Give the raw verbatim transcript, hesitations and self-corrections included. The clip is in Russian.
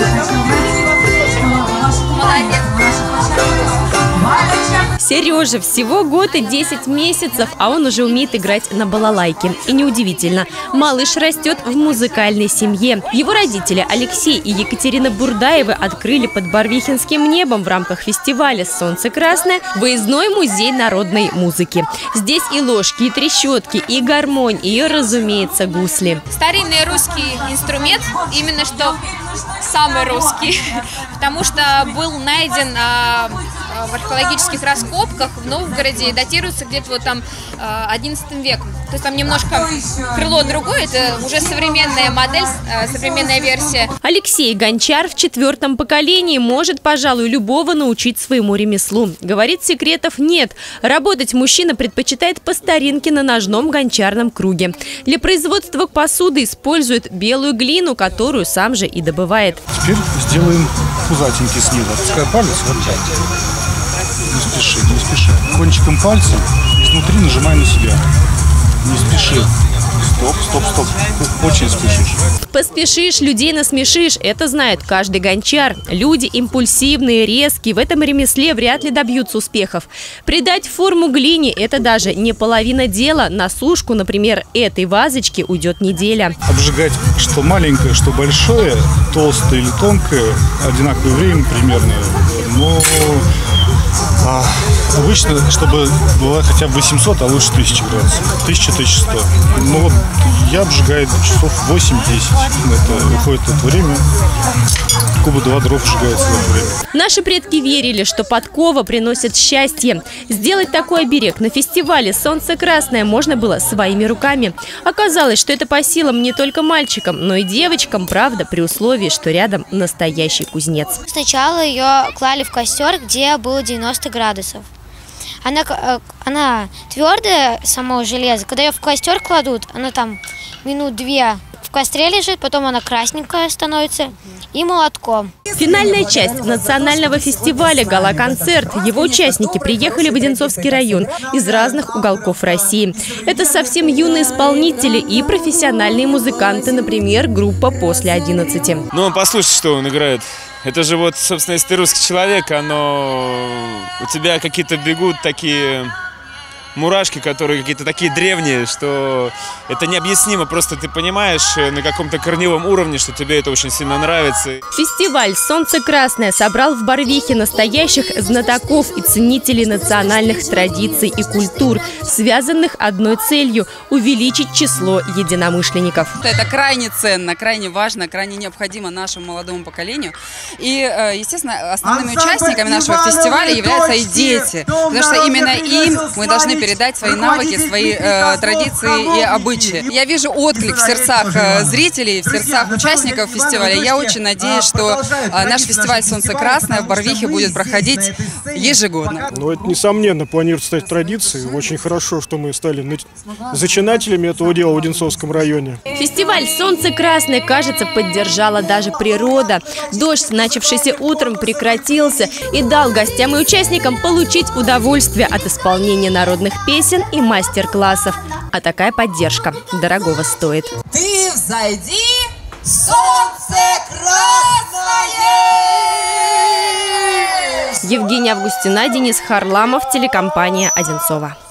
Сережа всего год и десять месяцев, а он уже умеет играть на балалайке. И неудивительно, малыш растет в музыкальной семье. Его родители Алексей и Екатерина Бурдаевы открыли под Барвихинским небом в рамках фестиваля «Солнце красное» выездной музей народной музыки. Здесь и ложки, и трещотки, и гармонь, и, разумеется, гусли. Старинный русский инструмент, именно что самый русский, потому что был найден а, в археологических раскопках в Новгороде, датируется где-то вот там одиннадцатым веком. То есть там немножко крыло другое, это уже современная модель, современная версия. Алексей Гончар в четвертом поколении может, пожалуй, любого научить своему ремеслу. Говорит, секретов нет. Работать мужчина предпочитает по старинке на ножном гончарном круге. Для производства посуды использует белую глину, которую сам же и добывает. Теперь сделаем пузатенький снизу. Отпускай палец, вот так. Не спеши, не спеши. Кончиком пальца изнутри нажимай на себя. Не спеши. Стоп, стоп, стоп. Очень спешишь. Поспешишь, людей насмешишь. Это знает каждый гончар. Люди импульсивные, резкие. В этом ремесле вряд ли добьются успехов. Придать форму глине – это даже не половина дела. На сушку, например, этой вазочки уйдет неделя. Обжигать что маленькое, что большое, толстое или тонкое, одинаковое время примерно. Но а, обычно, чтобы было хотя бы восемьсот, а лучше тысяча градусов. тысяча — тысяча сто. Ну вот я обжигаю часов восемь-десять. Это выходит это время. Куба два дров сжигается в это время. Наши предки верили, что подкова приносит счастье. Сделать такой оберег на фестивале «Солнце красное» можно было своими руками. Оказалось, что это по силам не только мальчикам, но и девочкам, правда, при условии, что рядом настоящий кузнец. Сначала ее клали в костер, где было девяносто градусов. Она, она твердая, само железо. Когда ее в костер кладут, она там минут две в костре лежит, потом она красненькая становится и молотком. Финальная часть национального фестиваля «Гала-концерт». Его участники приехали в Одинцовский район из разных уголков России. Это совсем юные исполнители и профессиональные музыканты, например, группа «После одиннадцати». Ну, послушай, что он играет. Это же вот, собственно, если ты русский человек, оно у тебя какие-то бегут такие мурашки, которые какие-то такие древние, что это необъяснимо. Просто ты понимаешь на каком-то корневом уровне, что тебе это очень сильно нравится. Фестиваль «Солнце красное» собрал в Барвихе настоящих знатоков и ценителей национальных традиций и культур, связанных одной целью – увеличить число единомышленников. Это крайне ценно, крайне важно, крайне необходимо нашему молодому поколению. И, естественно, основными участниками нашего фестиваля являются и дети, потому что именно им мы должны передать свои навыки, свои э, традиции и обычаи. Я вижу отклик в сердцах э, зрителей, в сердцах участников фестиваля. Я очень надеюсь, что э, наш фестиваль «Солнце красное» в Барвихе будет проходить ежегодно. Ну, это, несомненно, планируется стать традицией. Очень хорошо, что мы стали зачинателями этого дела в Одинцовском районе. Фестиваль «Солнце красное», кажется, поддержала даже природа. Дождь, начавшийся утром, прекратился и дал гостям и участникам получить удовольствие от исполнения народных песен и мастер-классов. А такая поддержка дорогого стоит. Ты взойди, солнце красное! Евгения Августина, Денис Харламов, телекомпания «Одинцова».